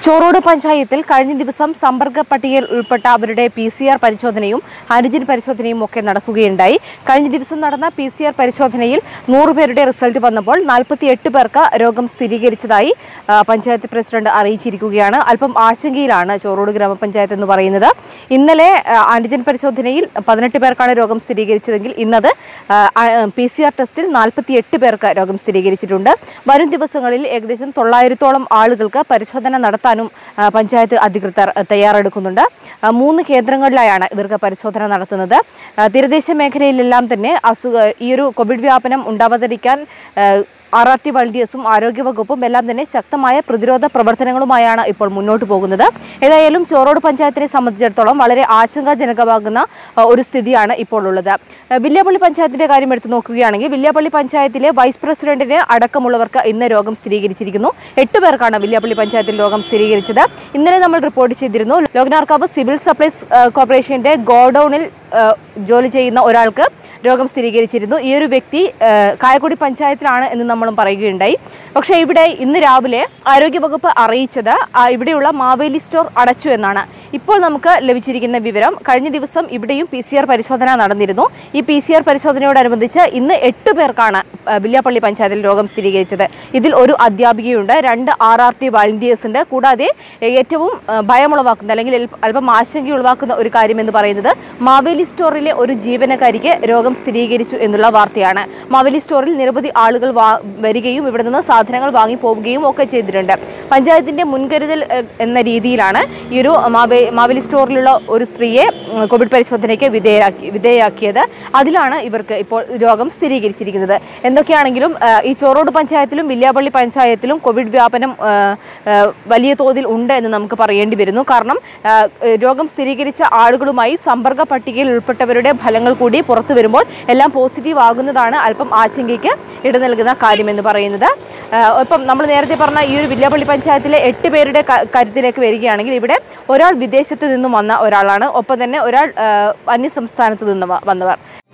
ചോറോട് പഞ്ചായത്തിൽ കഴിഞ്ഞ ദിവസം സമ്പർക്ക പട്ടികയിൽ ഉൾപ്പെട്ട അവരുടെ PCR പരിശോധനയും ആന്റിജൻ പരിശോധനയും ഒക്കെ നടക്കുകയുണ്ടായി. കഴിഞ്ഞ ദിവസം നടന്ന PCR പരിശോധനയിൽ 100 പേരുടെ റിസൾട്ട് വന്നപ്പോൾ 48 പേർക്ക് രോഗം സ്ഥിരീകരിച്ചതായി പഞ്ചായത്ത് പ്രസിഡന്റ് അറിയിച്ചിരിക്കുകയാണ്. അല്പം ആശങ്കയിലാണ് ചോറോട് ഗ്രാമപഞ്ചായത്ത് എന്ന് പറയുന്നത്. ഇന്നലെ ആന്റിജൻ പരിശോധനയിൽ 18 പേർക്കാണ് രോഗം സ്ഥിരീകരിച്ചതെങ്കിൽ ഇന്നത് PCR ടെസ്റ്റിൽ 48 പേർക്ക് രോഗം സ്ഥിരീകരിച്ചിട്ടുണ്ട്. വരും ദിവസങ്ങളിൽ ഏകദേശം 900ഓളം ആളുകൾക്ക് പരിശോധന നടത്താനും പഞ്ചായത്ത് അധികൃതർ തയ്യാറെടുക്കുന്നുണ്ട്. 3 കേന്ദ്രങ്ങളിലായാണ് ഇവർക്ക് പരിശോധന നടത്തുന്നത്. തീരദേശ മേഖലയിലെല്ലാം തന്നെ ഈ ഒരു കോവിഡ് വ്യാപനം ഉണ്ടാവാതിരിക്കാൻ RRT വളണ്ടിയേഴ്സും ആരോഗ്യവകുപ്പും എല്ലാം തന്നെ ശക്തമായ പ്രതിരോധ പ്രവർത്തനങ്ങളുമായാണ് ഇപ്പോൾ മുന്നോട്ട് പോകുന്നത്. ഏതായാലും ചോറോട് പഞ്ചായത്തിനെ സംബന്ധിച്ചിടത്തോളം വളരെ ആശങ്കാജനകമാകുന്ന ഒരു സ്ഥിതിയാണ് ഇപ്പോൾ ഉള്ളത്. വില്യാപ്പള്ളി പഞ്ചായത്തിന്റെ കാര്യം എടുത്തു നോക്കുകയാണെങ്കിൽ വില്യാപ്പള്ളി പഞ്ചായത്തിലെ വൈസ് പ്രസിഡന്റിന് അടക്കമുള്ളവർക്ക് ഇന്ന് രോഗം സ്ഥിരീകരിച്ചിരിക്കുന്നു. 8 പേർക്കാണ് വില്യാപ്പള്ളി പഞ്ചായത്തിൽ രോഗം സ്ഥിരീകരിച്ചത്. ഇന്നലെ നമ്മൾ റിപ്പോർട്ട് ചെയ്തിരുന്നു ലോകനാർക്കാവ് സിവിൽ സപ്ലൈസ് കോർപ്പറേഷന്റെ ഗോഡൌണിൽ ജോലി ചെയ്യുന്ന ഒരാൾക്ക് രോഗം സ്ഥിരീകരിച്ചിരുന്നു. ഈ ഒരു വ്യക്തി കായക്കൊടി പഞ്ചായത്തിലാണ് എന്ന് നമ്മളും പറയുകയുണ്ടായി. പക്ഷേ ഇവിടെ ഇന്ന് രാവിലെ ആരോഗ്യവകുപ്പ് അറിയിച്ചത് ഇവിടെയുള്ള മാവേലി സ്റ്റോർ അടച്ചു എന്നാണ്. ഇപ്പോൾ നമുക്ക് ലഭിച്ചിരിക്കുന്ന വിവരം കഴിഞ്ഞ ദിവസം ഇവിടെയും PCR പരിശോധന നടന്നിരുന്നു. ഈ PCR പരിശോധനയോടനുബന്ധിച്ച് ഇന്ന് 8 പേർക്കാണ് വില്യാപ്പള്ളി പഞ്ചായത്തിൽ രോഗം സ്ഥിരീകരിച്ചത്. ഇതിൽ ഒരു അധ്യാപികയുണ്ട്, 2 RRT വളണ്ടിയേഴ്സ് ഉണ്ട്. കൂടാതെ ഏറ്റവും ഭയമുളവാക്കുന്ന അല്ലെങ്കിൽ അല്പം ആശങ്കയുളവാക്കുന്ന ഒരു കാര്യം എന്ന് പറയുന്നത് മാവേലി സ്റ്റോറിലെ ഒരു ജീവനക്കാരിക്ക് രോഗം സ്ഥിരീകരിച്ചു എന്നുള്ള വാർത്തയാണ്. മാവേലി സ്റ്റോറിൽ നിരവധി ആളുകൾ വരികയും ഇവിടെ നിന്ന് സാധനങ്ങൾ വാങ്ങി പോവുകയും ഒക്കെ ചെയ്തിട്ടുണ്ട്. പഞ്ചായത്തിന്റെ മുൻകരുതൽ എന്ന രീതിയിലാണ് ഈ ഒരു മാവേലി സ്റ്റോറിലുള്ള ഒരു സ്ത്രീയെ കോവിഡ് പരിശോധനയ്ക്ക് വിധേയയാക്കിയത്. അതിലാണ് ഇവർക്ക് ഇപ്പോൾ രോഗം സ്ഥിരീകരിച്ചിരിക്കുന്നത്. എന്തൊക്കെയാണെങ്കിലും ഈ ചോറോട് പഞ്ചായത്തിലും വില്യാപ്പള്ളി പഞ്ചായത്തിലും കോവിഡ് വ്യാപനം വലിയ തോതിൽ ഉണ്ട് എന്ന് നമുക്ക് പറയേണ്ടി വരുന്നു. കാരണം രോഗം സ്ഥിരീകരിച്ച ആളുകളുമായി സമ്പർക്ക പട്ടികയിൽ ഉൾപ്പെട്ടവരുടെ ഫലങ്ങൾ കൂടി പുറത്തു വരുമ്പോൾ എല്ലാം പോസിറ്റീവ് ആകുന്നതാണ് അല്പം ആശങ്കയ്ക്ക് ഇട നൽകുന്ന കാര്യമെന്ന് പറയുന്നത്. ഇപ്പം നമ്മൾ നേരത്തെ പറഞ്ഞ ഈ ഒരു വില്യാപ്പള്ളി പഞ്ചായത്തിലെ 8 പേരുടെ കാര്യത്തിലേക്ക് വരികയാണെങ്കിൽ ഇവിടെ ഒരാൾ വിദേശത്ത് നിന്നും വന്ന ഒരാളാണ്, ഒപ്പം തന്നെ ഒരാൾ അന്യസംസ്ഥാനത്ത് നിന്ന് വന്നവർ.